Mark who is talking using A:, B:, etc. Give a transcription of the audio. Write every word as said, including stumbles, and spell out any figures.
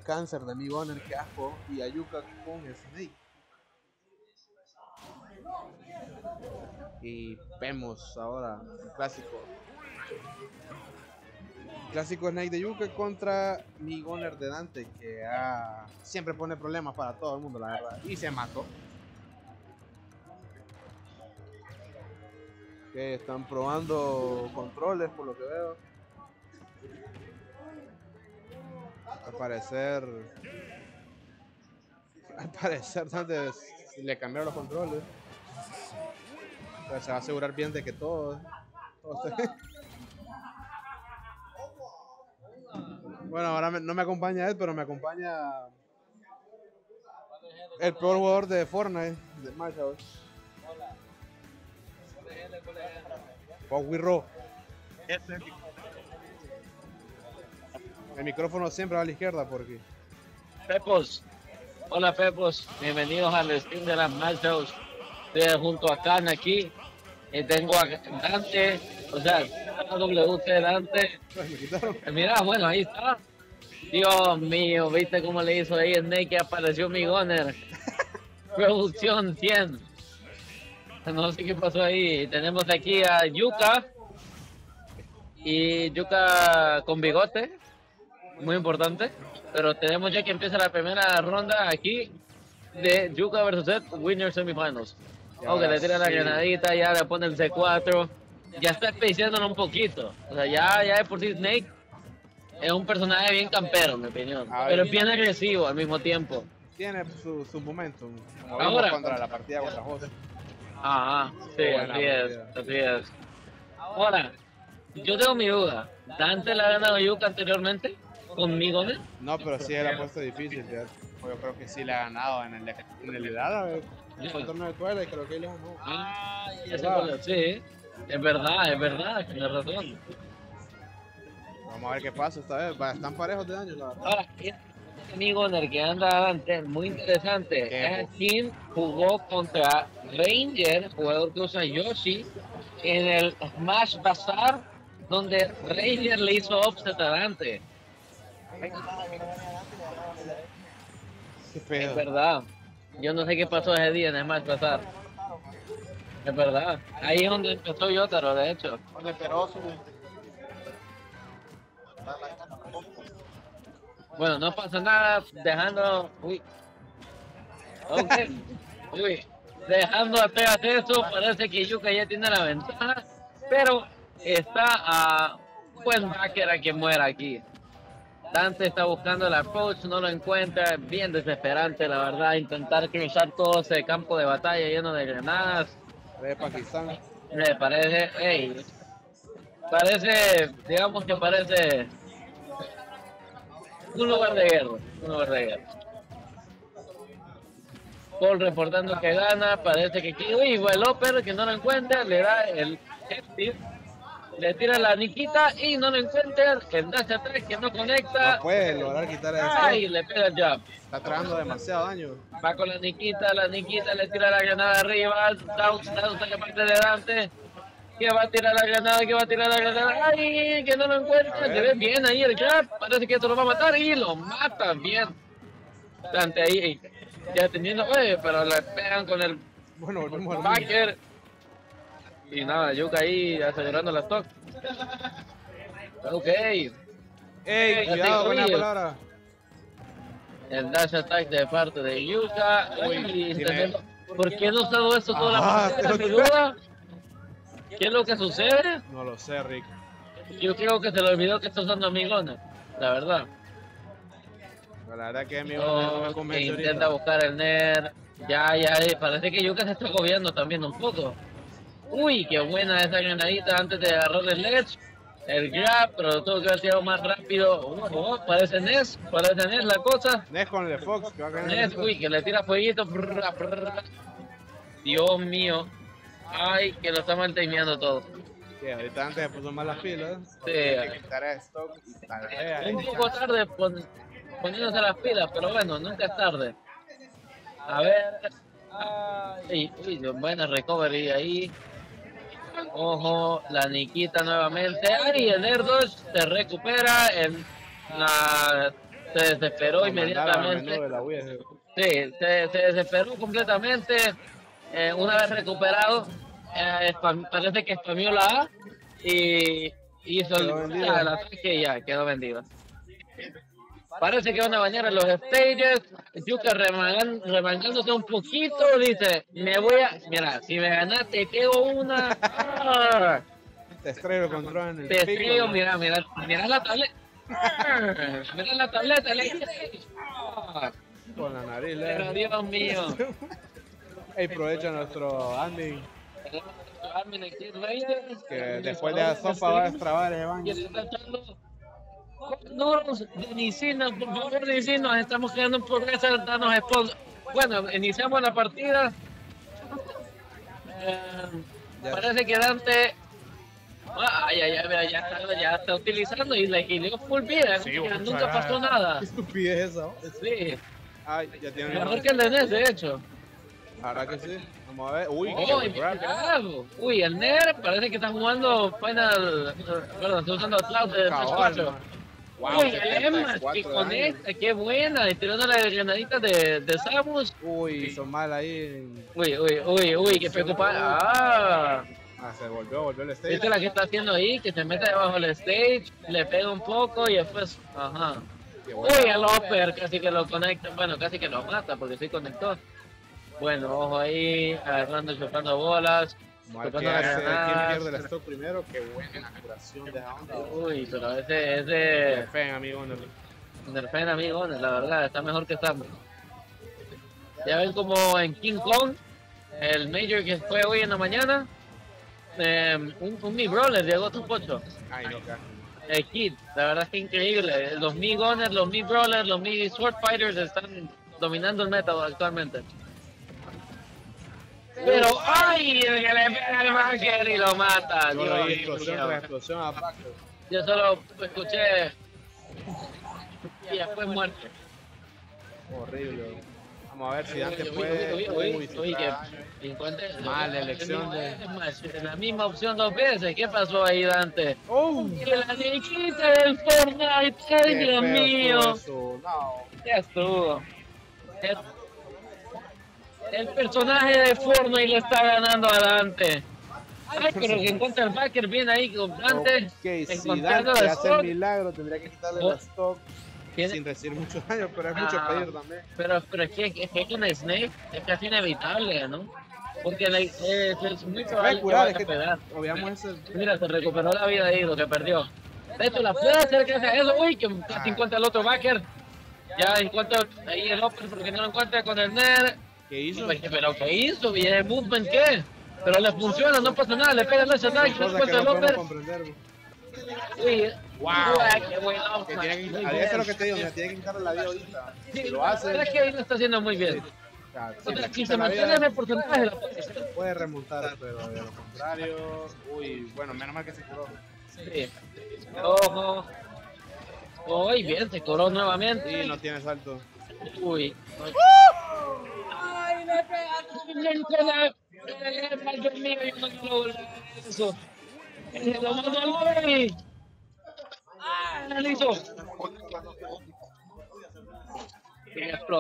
A: cáncer de mi Gunner, que asco, y a Yuka con Snake. Y vemos ahora el clásico. El clásico Snake de Yuka contra mi Gunner de Dante, que ah, siempre pone problemas para todo el mundo, la verdad. Y se mató. Que están probando controles por lo que veo. Al parecer, al parecer antes le cambiaron los controles. Pero se va a asegurar bien de que todo, todo esté... Bueno, ahora me, no me acompaña él, pero me acompaña el peor jugador de Fortnite, de Marshall. Pau Wirro. El micrófono siempre va a la izquierda porque...
B: Pepos, hola Pepos, bienvenidos al stream de las Masters. Estoy junto a Khan aquí y tengo a Dante, o sea, a W C Dante. Mira, bueno, ahí está. Dios mío, ¿viste cómo le hizo ahí Snake que apareció mi Gunner? Producción cien. No sé qué pasó ahí. Tenemos aquí a Yuka. Y Yuka con bigote. Muy importante. Pero tenemos ya que empieza la primera ronda aquí de Yuka versus Zed, Winner Semifinals. Aunque le tira la granadita, ya le pone el C cuatro. Ya está especiándolo un poquito. O sea, ya, ya de por sí Snake es un personaje bien campero, en mi opinión.
A: A
B: pero
A: ver,
B: bien agresivo al mismo tiempo.
A: tiene su, su momento. Como
B: Ahora.
A: contra la partida contra José.
B: Ajá, sí,
A: Buena
B: así es,
A: partida.
B: así es. Ahora, yo tengo mi duda. ¿Dante le ha ganado a Yuka anteriormente? ¿Conmigo, no?
A: No, pero sí él ha puesto difícil, ¿cierto? Yo creo que sí le ha ganado en el, en el árabe. En el torneo de Twilight, creo que él le ganó.
B: Ah, ya sé cuál es. Sí, es verdad, es verdad, tienes razón.
A: Vamos a ver qué pasa esta vez. Va, están parejos de daño, la verdad.
B: Ahora, este amigo en el que anda Dante, muy interesante.
A: ¿Qué?
B: Es quien jugó contra Ranger, jugador que usa Yoshi, en el Smash Bazaar, donde Ranger le hizo offset a Dante.
A: Qué
B: Es
A: pedo.
B: verdad. Yo no sé qué pasó ese día en el Smash Bazaar. Es verdad. Ahí es donde empezó Yotaro, de hecho. Bueno, no pasa nada, dejando... Uy. Ok. Uy. Dejando atrás eso, parece que Yuka ya tiene la ventaja, pero está a buen backer a que muera aquí. Dante está buscando el approach, no lo encuentra, bien desesperante la verdad, intentar cruzar todo ese campo de batalla lleno de granadas.
A: De Pakistán.
B: Me parece, hey, parece, digamos que parece un lugar de guerra, un lugar de guerra. Paul reportando que gana, parece que aquí, uy, Veloper que no lo encuentra, le da el F le tira la Nikita y no lo encuentra, el dash atrás que no conecta.
A: No puede lograr quitar el
B: Ay,
A: stop.
B: le pega el jab.
A: Está tragando demasiado daño.
B: Va con la Nikita, la Nikita le tira la granada arriba, down, down, saca parte de Dante. Que va a tirar la granada, que va a tirar la granada. Ay, que no lo encuentra, se ve bien ahí el jab, parece que esto lo va a matar y lo mata bien. Dante ahí, ya teniendo, oye, pero le pegan con el
A: Bueno, volvemos al
B: backer. Y nada, Yuka ahí acelerando la stock. Ok.
A: ¡Ey!
B: Ey,
A: Cuidado con la
B: oye.
A: palabra.
B: El dash attack de parte de Yuka.
A: Uy,
B: Uy,
A: tiene-
B: intentando- ¿Por qué no ha usado esto toda
A: Ajá,
B: la partida?
A: pero-
B: Mi duda. ¿Qué es lo que sucede?
A: No lo sé, Rick.
B: Yo creo que se le olvidó que está usando Amigona. La verdad.
A: Pero la verdad que mi no, no me
B: No, que
A: convence
B: intenta
A: ahorita.
B: buscar el Ner. Ya, ya, eh, parece que Yuka se está agobiando también un poco. Uy, qué buena esa granadita antes de agarrar el ledge. El grab, pero tuvo que haber tirado más rápido. Oh, oh, parece Ness, parece Ness la cosa.
A: Ness con el Fox, que va a ganar.
B: Ness, uy, que le tira fueguito. Brr, brr. Dios mío. Ay, que lo está mal timeando todo.
A: Sí, ahorita antes se puso mal las pilas.
B: Sí.
A: Hay que quitar el stock y tal vez.
B: Un poco tarde pon- poniéndose las pilas, pero bueno, nunca es tarde. A ver. Ay, uy, buena recovery ahí. Ojo, la Nikita nuevamente. Ay, el Air Dodge se recupera. El, la se desesperó
A: Lo mandaron al
B: inmediatamente.
A: menú de la U I A.
B: Sí, se, se desesperó completamente. Eh, una vez recuperado, eh, spam- parece que spameó la A y hizo el,
A: Quedó vendido.
B: el ataque y ya quedó vendido. Parece que van a bañar en los stages. Yuka remangan- remangándose un poquito, dice, me voy a... Mira, si me ganaste, te pego una... ¡Ah!
A: Te estrello el control en el
B: Te
A: pico,
B: frío,
A: ¿no?
B: mira, mira, mira la tableta. ¡Ah! Mira la tableta, le ¡Ah!
A: Con la nariz,
B: Pero
A: ¿eh?
B: Dios mío.
A: Ey, aprovecha nuestro Andy,
B: Armin aquí, Reyes,
A: que después de la sopa va a destrabar ese
B: y
A: baño.
B: está echando Noros de Nicina, por favor, Nicina, estamos quedando un progreso, danos sponsor. Bueno, iniciamos la partida. Eh,
A: Ya.
B: parece que Dante. Ah, ya, ya, ya, ya, está, ya está utilizando y le equilibró full vida.
A: Sí,
B: que
A: ojalá.
B: nunca pasó nada.
A: Qué estupidez esa. ¿no?
B: Sí,
A: Ay, ya tiene
B: mejor que el de Nes, de hecho.
A: La verdad que sí. Vamos a ver. Uy,
B: Oh,
A: qué
B: y
A: buen grab.
B: bravo. Uy, el Ner parece que está jugando Final. Perdón, está usando Cloud de
A: Cabal,
B: cuatro.
A: man. Wow,
B: Uy, el
A: setenta y
B: Emma, que
A: cuatro de
B: conecta, qué buena. Y tirando las granaditas de, de Samus.
A: daño. Uy, hizo mal ahí.
B: Uy, uy, uy, uy, qué preocupante. Ah,
A: Ah, se volvió, volvió el stage.
B: ¿viste la que está haciendo ahí? Que se mete debajo del stage, le pega un poco y después. Ajá.
A: Qué bueno.
B: Uy, el upper casi que lo conecta. Bueno, casi que lo mata porque sí conectó. Bueno, ojo ahí, agarrando, chocando bolas.
A: Mal que
B: Tocando las
A: hace. ¿Quién
B: granadas.
A: pierde el stock primero? Qué buena curación de esa onda.
B: Uy, pero ese, ese.
A: Fe, amigo. No.
B: Nerfen, amigo, la verdad, está mejor que Samus. Ya ven como en King Kong, el Major que fue hoy en la mañana, eh, un, un Mi Brawler llegó a tu pocho.
A: Ay, no, cara.
B: El Kid, la verdad es que increíble. Los Mi Gunners, los Mi Brawlers, los Mi Sword Fighters están dominando el meta actualmente. Pero, ¡ay! El que le pega al Backer y lo mata.
A: Yo
B: Dios
A: oí
B: mío.
A: explosión tras explosión a Paco.
B: Yo solo escuché y después muerte.
A: Horrible. Vamos a ver si Dante
B: Uy,
A: puede.
B: uy, uy,
A: Uy,
B: uy,
A: si
B: que
A: está-
B: cincuenta
A: Mala elección de-
B: Es más, la misma opción dos veces. ¿Qué pasó ahí, Dante?
A: ¡Oh!
B: Y la niquita del Fortnite. ¡Ay,
A: Qué
B: Dios
A: feo
B: mío!
A: estuvo eso. No.
B: Ya estuvo. El, el personaje de Fortnite le está ganando a Dante. Ay, pero que encuentra el backer bien ahí con Dante.
A: Ok, si
B: encontrando
A: Dante
B: el
A: hace el
B: stock.
A: milagro, tendría que quitarle
B: Oh.
A: la stock
B: Tiene-
A: sin recibir muchos daños, pero es mucho
B: Ah.
A: pedir también.
B: Pero, pero es, que, es que con Snake es casi inevitable, ¿no? Porque la- eh, es muy
A: Se
B: probable
A: puede
B: que
A: curar,
B: vaya
A: es
B: a
A: que
B: pegar.
A: obviamos ese.
B: Mira, se recuperó la vida ahí, lo que perdió. De hecho, la puede hacer que haga eso. Uy, que casi encuentra el otro backer. Ya encuentra ahí el upper porque no lo encuentra con el Ner.
A: ¿Qué hizo?
B: Pero ¿qué hizo? ¿Y el movement qué? Pero le funciona, no pasa nada, le pega el dash attack, no
A: Son cosas que
B: encuentra el
A: no podemos
B: upper.
A: comprender. güey.
B: Uy,
A: Wow.
B: uy, qué buen
A: Que
B: upper.
A: tiene que,
B: Muy
A: a eso es lo
B: bien.
A: que te digo, mira, tiene que quitarle la vida ahorita.
B: Sí,
A: Si lo hace,
B: es que ahí lo está haciendo muy bien.
A: o sea, si
B: O sea,
A: le
B: si
A: quita
B: se
A: la
B: mantiene
A: vida,
B: ese porcentaje, la puede hacer.
A: puede remontar, pero de lo contrario, uy, bueno, menos mal que se curó.
B: Sí. Ojo. Uy, bien, se cobró nuevamente.
A: Y no tiene salto.
B: Uy. ¡Ay, me pegaste! ¡Ay, Dios mío, yo no quiero volver a eso! ¡Se lo mandó al móvil! ¡Ah, listo!